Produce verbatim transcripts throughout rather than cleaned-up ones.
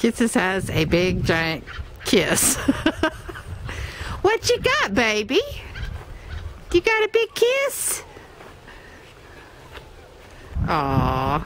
Kisses has a big giant kiss. What you got, baby? You got a big kiss? Aww.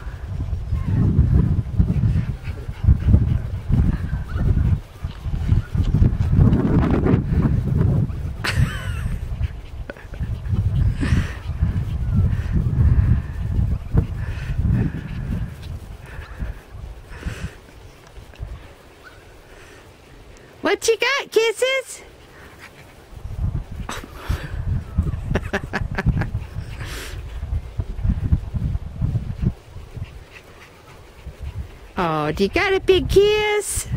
What you got, Kisses? Oh, do you got a big kiss?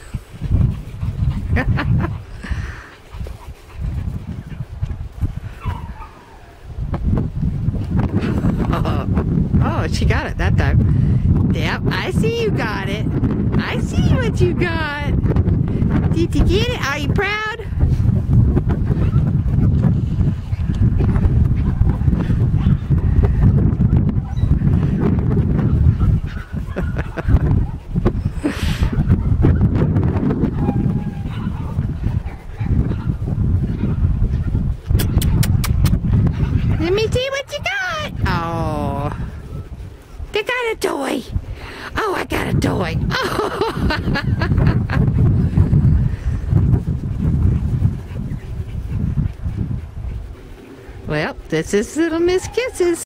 oh, oh, she got it that time. Yep, I see you got it. I see what you got. Did you get it? Are you proud? Let me see what you got. Oh, they got a toy. Oh, I got a toy. Oh. Well, this is Little Miss Kisses.